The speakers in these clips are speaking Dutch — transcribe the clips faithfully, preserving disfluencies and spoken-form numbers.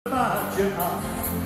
maatje af.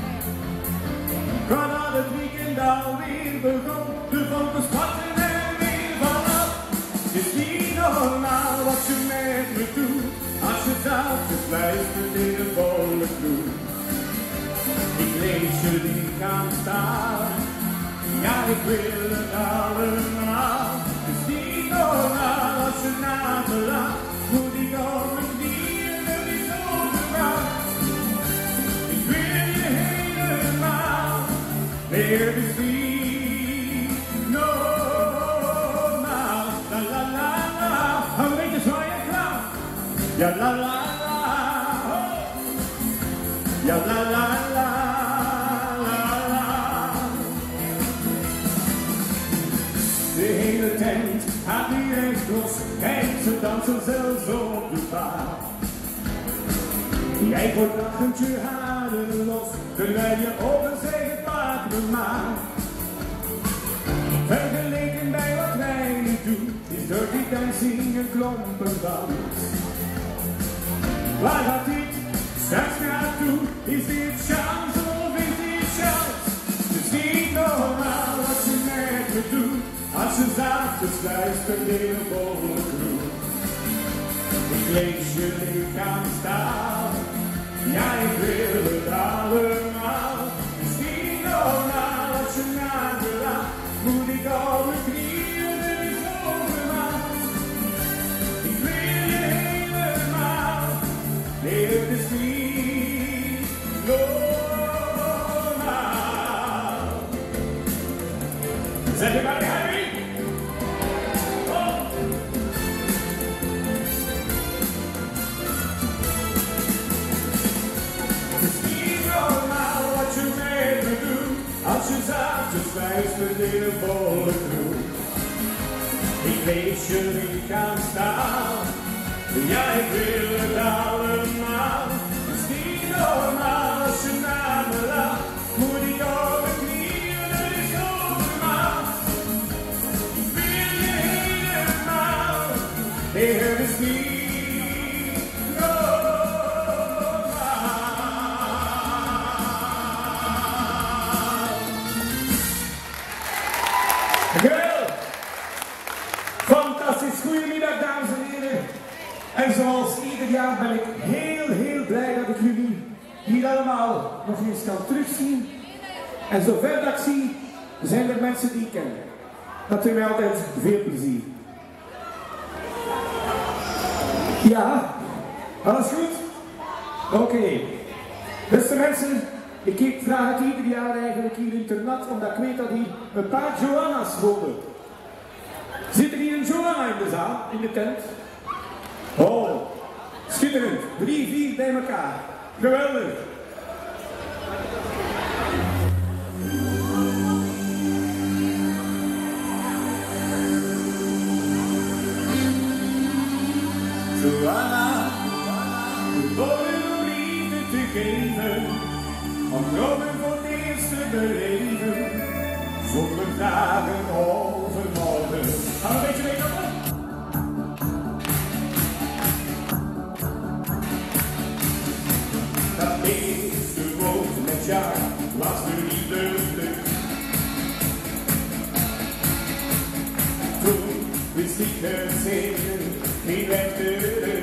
Kan aan het weekend alweer begon, de vogels pakken er weer vanaf. Het is niet normaal wat je met me doet, als je s'avonds luistert in een volle kroeg. Ik lees je lichaam staan, ja ik wil het allemaal. Het is niet normaal als je naar me laat, moet ik op mijn knieën er niet over gaan. Ik wil je helemaal, weer is niet normaal. La la la la, hou een beetje zwaaien klaar. Ja la la la, oh. Ja la la la. De hele tent gaat niet eens los, kijk ze dansen zelfs op de paard. Jij wordt lachend je haren los, terwijl je ogen zeggen maak me maar. Vergeleken bij wat wij nu doen, is Dirty Dancing een klompenband. Waar gaat dit straks naartoe? Is dit chance of is dit chance? Het is niet normaal wat je met me doet, als je s'avonds luistert in een volle kroeg. Ik lees je lichaam staan, ja ik wil het allemaal. Het is niet normaal als je naar me laat, moet ik al mijn knieën er eens over maak. Ik wil je helemaal, nee het is niet normaal. Zet je maar Harry! Als je s'avonds luistert in een volle kroeg. Ik lees je lichaam staan, ja ik wil het allemaal. Het is niet normaal als je naar me laat, moet ik op mijn knieën er eens over maak. Ik wil je helemaal, nee het is niet fantastisch, goedemiddag dames en heren. En zoals ieder jaar ben ik heel, heel blij dat ik jullie hier allemaal nog eens kan terugzien. En zover dat ik zie, zijn er mensen die ik ken. Dat doet mij altijd veel plezier. Ja, alles goed? Oké. Okay. Beste mensen, ik vraag het ieder jaar eigenlijk hier internat, omdat ik weet dat hier een paar Johanna's wonen. Zit er hier een Johanna in de zaal, in de tent? Oh, schitterend. Drie, vier bij elkaar. Geweldig. Johanna, geboren om liefde te geven, om dromen voor het eerst te beleven, zonder dagen overmorgen. Gaan we een beetje mee komen? Dat eerste woord met jou was de liefde. Toen wist ik het zeker, niet wegterug.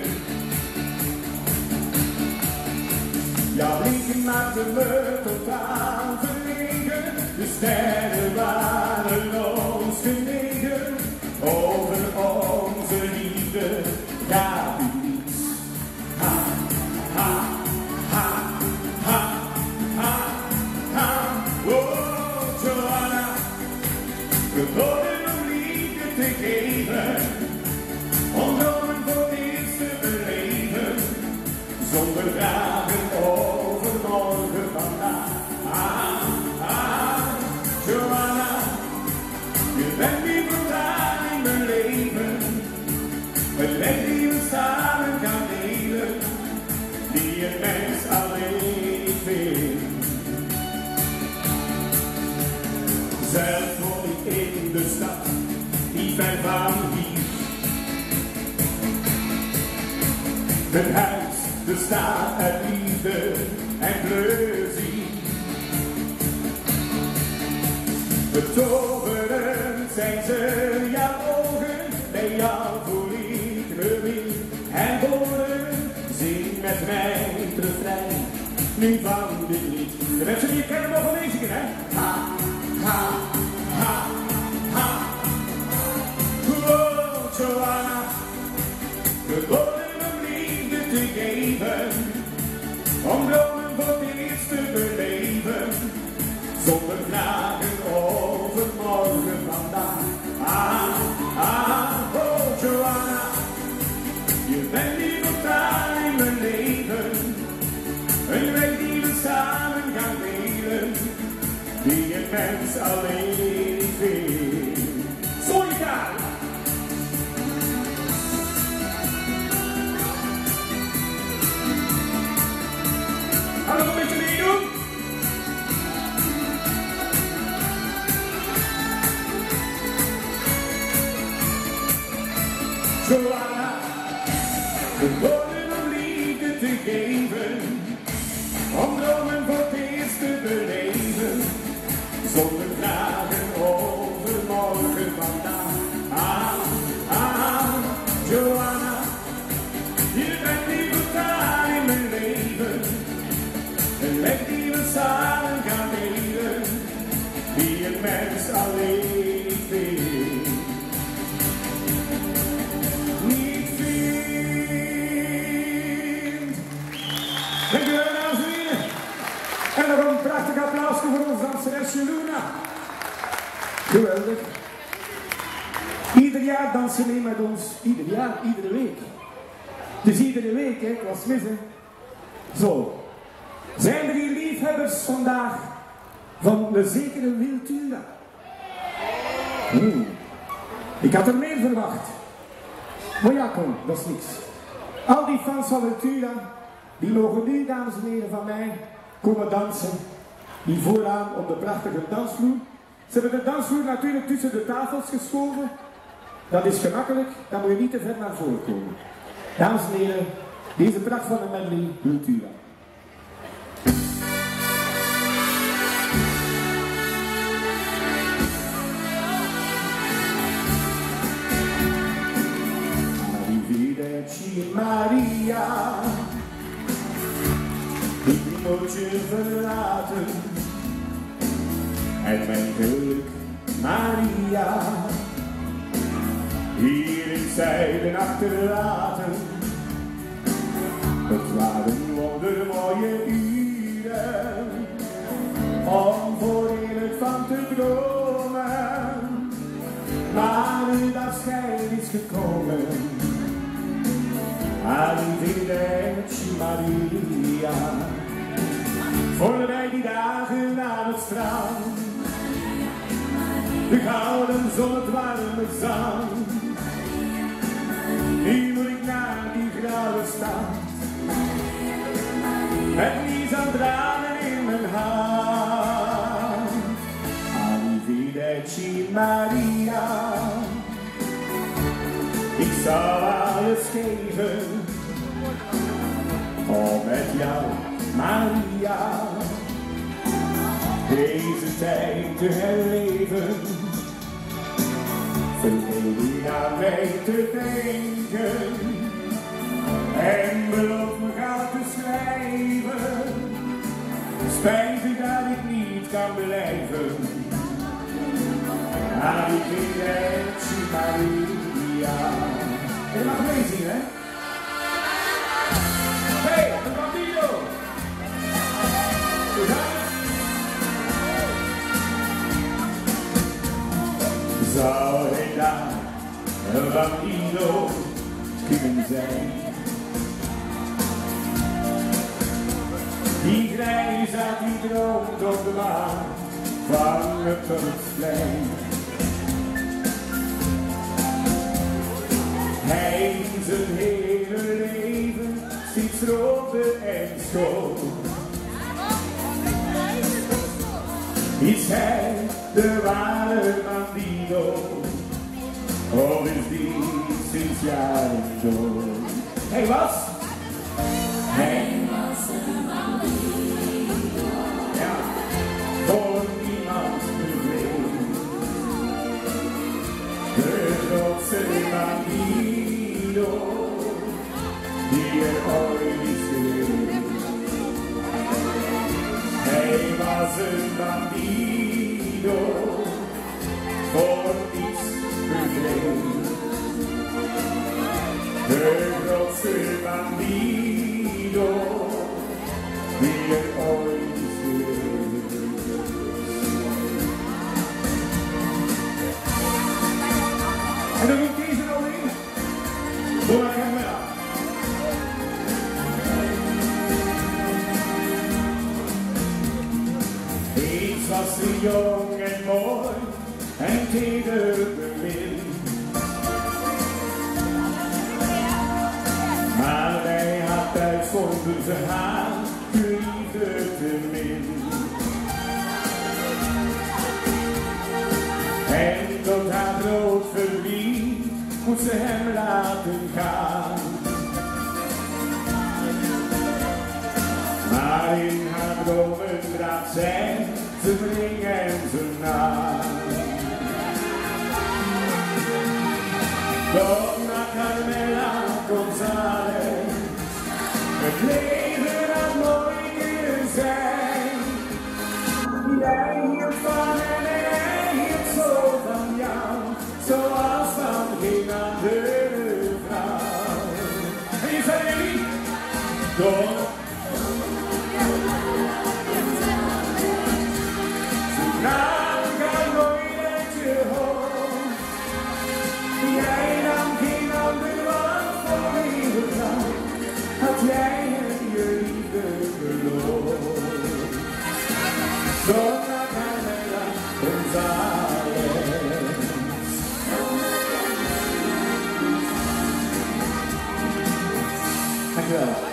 Jouw blikken maakten me totaal verlegen, de sterren waren ons genegen. Over onze liefde gaat u niets. Ha, ha, ha, ha, ha, ha. Oh, Johanna, geboren om liefde te geven, om dromen voor het eerst te beleven, zonder vragen over morgen vandaag. Ah, ah, Johanna, je bent die voortaan in mijn leven, een weg die we samen gaan delen, die een mens alleen niet vindt. Zelf woon ik in de stad, niet ver van hier. Een huis bestaat uit liefde en nu van dit lied. De mensen die je kennen mogen meezingen, hè? Ha, ha, ha, ha. Oh, Joanna, geboren om liefde te geven, om dromen voor het eerst te beleven, zonder vragen over morgen vandaag. Ah, ah, oh Joanna, je bent die totaal in mijn leven, een weg die we samen gaan delen, die een mens alleen niet weet. Solitaar! Gaan we nog een beetje meedoen? Joanna, geboren om liefde te geven, om dromen voor het eerst te beleven, zonder vragen over morgen vandaag. Ah, ah, Joanna, je bent die totaal in mijn leven, een weg die we samen gaan delen, die een mens alleen niet weet. Niet vindt. Dank u wel, dames en heren. En nog een prachtig applaus voor ons danseresje Luna. Geweldig. Ieder jaar dansen mee met ons. Ieder jaar, iedere week. Dus iedere week, hè, ik was missen. Zo. Zijn er hier liefhebbers vandaag van een zekere Wiltura? Hmm. Ik had er meer verwacht. Maar ja, kom, dat is niks. Al die fans van Wiltura, die mogen nu, dames en heren, van mij komen dansen. Die vooraan op de prachtige dansvloer. Ze hebben de dansvloer natuurlijk tussen de tafels geschoven. Dat is gemakkelijk, dan moet je niet te ver naar voren komen. Dames en heren, deze prachtvolle medley Wiltura. Arrivederci Maria, ik moet je verlaten, en mijn geluk Maria, hier in Zijden achterlaten. Het waren wondermooie uren, om voor eeuwig van te dromen, maar het afscheid is gekomen. Arrivederci Maria, voorbij die dagen aan het strand, de gouden zon, het warme zand. Nu moet ik naar die grauwe stad, met niets aan tranen in mijn hand. Arrivederci Maria, ik zal alles geven om met jou, Maria, deze tijd te herleven. Vergeet niet aan mij te denken en beloof me gauw te schrijven. Spijtig dat ik niet kan blijven. Arrivederci Maria. En je mag meezingen, hè? Hey, de bambino! Goed aan. Zou hij daar een bambino kunnen zijn? Die grijsaard die droomt op de maan van het Dorpsplein. Hij zijn hele leven ziet stroomde en schoon. Is hij de ware bambino, of is die sinds jaren dood? Hij was, hij was een bambino, ja, voor niemand bevreemd. De grootste bambino die er ooit is geweest. was een bandido, voor iets bevreemd. De grootste bandido die er ooit is geweest. En dan doet deze nog in. Doe maar hem aan. Eens was ze jong en mooi en teder bemind. Maar hij had thuis vonden ze haar de liefde te min. En tot haar groot verdriet moet ze hem laten gaan. Maar in haar dromen draagt zij ze brengen ze na. Doch na Carmela González, het leven had mooi kunnen zijn. Jij hield van en hij hield zo van jou, zoals van geen andere vrouw. En je zei je niet, doch ze nam haar nooit uit je hoofd. Jij nam geen ander wat voor eeuwig lang, had jij hem je liefde beloofd. Donna Carmela González. Dankjewel.